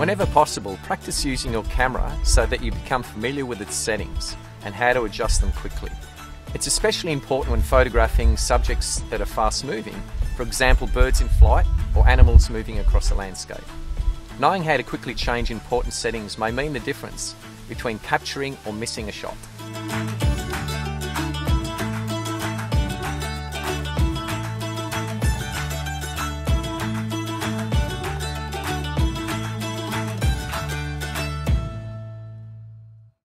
Whenever possible, practice using your camera so that you become familiar with its settings and how to adjust them quickly. It's especially important when photographing subjects that are fast moving, for example birds in flight or animals moving across a landscape. Knowing how to quickly change important settings may mean the difference between capturing or missing a shot.